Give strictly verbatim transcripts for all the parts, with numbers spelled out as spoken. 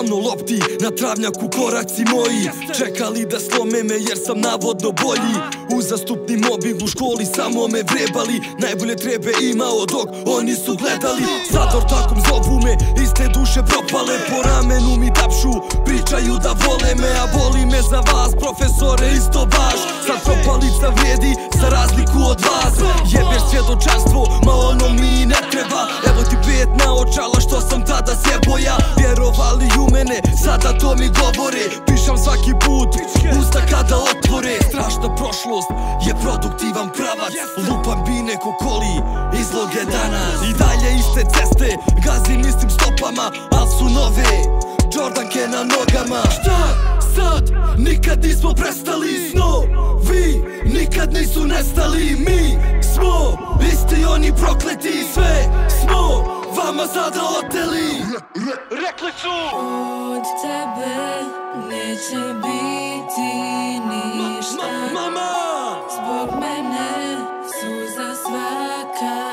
Ravno lopti na travnjaku koraci moji, čekali da slome me jer sam navodno bolji. Uzastupni mobbing u školi samo me vrebali, najbolje trebe imao dok oni su gledali. Sad ortakom zovu me, iste duše propale, po ramenu mi tapšu, pričaju da vole me, a boli me za vas profesore isto baš. Sad propalica vrijedi za razliku od vas, jebeš svjedočanstvo, ma ono mi ne treba. Evo ti pet naočala što sam tada sjebo ja, vjerovali u mene, sada to mi govore. Pišam svaki put, usta kada otvore. Strašna prošlost je produktivan pravac, lupam bine ko koli, izloge danas. I dalje iste ceste, gazim istim stopama, al su nove Jordanke na nogama. Šta sad? Nikad nismo prestali, snovi nikad nisu nestali. Mi smo isti oni prokleti, sve smo vama sada oteli. Rekli su od tebe neće biti ništa. Mama, zbog mene suza svaka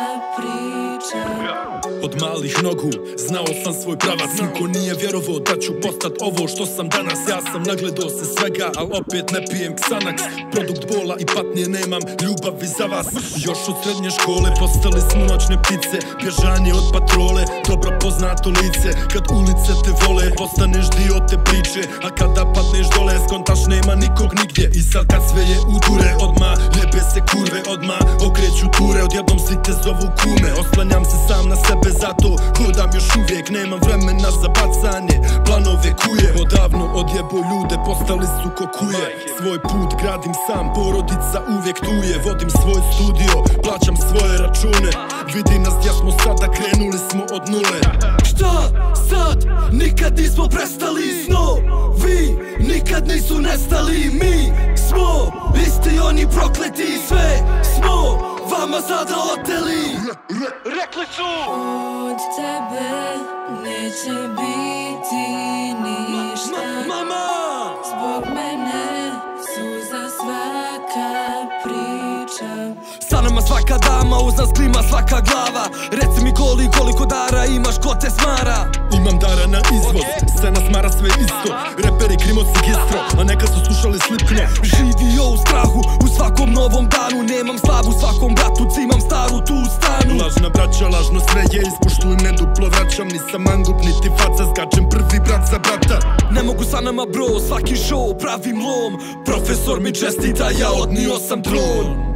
priča. Od malih nogu znao sam svoj pravac, niko nije vjerovao da ću postat ovo što sam danas. Ja sam nagledao se svega, al opet ne pijem Xanax. Produkt bola i patnje, nemam ljubavi za vas. Još od srednje škole postali smo noćne ptice, bježanje od patrole, dobro poznato lice. Kad ulice te vole, postaneš dio te priče, a kada padneš dole, skontaš nema nikog nigdje. I sad kad sve je u dure, odma jebe se kurve, odma okreću ture, odjednom svi te zovu kume. Oslanjam se sam na sebe, zato hodam još uvijek, nemam vremena za bacanje, planove kuje. Odavno odjebo ljude, postali su ko kuje. Svoj put gradim sam, porodica uvijek tu je. Vodim svoj studio, plaćam svoje račune. Vidi nas gdje smo sada, krenuli smo od nule. šta sad? Nikad nismo prestali, snovi nikad nisu nestali. Mi smo isti oni prokleti, sve smo vama sada oteli. Rekli su od tebe neće biti ništa. Mama, zbog mene suza svaka priča. sa nama svaka dama, uz nas klima svaka glava. Reci mi koli koliko dara imaš, ko te smara? Imam dara na izvoz, scena smara sve isto. Reperi krimoci gistro, a neka su slušali Slipknot. Živio u strahu, u svakom novom danu. Nemam slavu, svakom bratu cimam staru tu stanu. Lažna braća, lažno sve je, ispoštujem, ne duplo vraćam. Nisam mangup, niti faca, skačem prvi brat za brata. Ne mogu sa nama bro, svaki show pravim lom. Profesor mi čestita, ja odnio sam tron.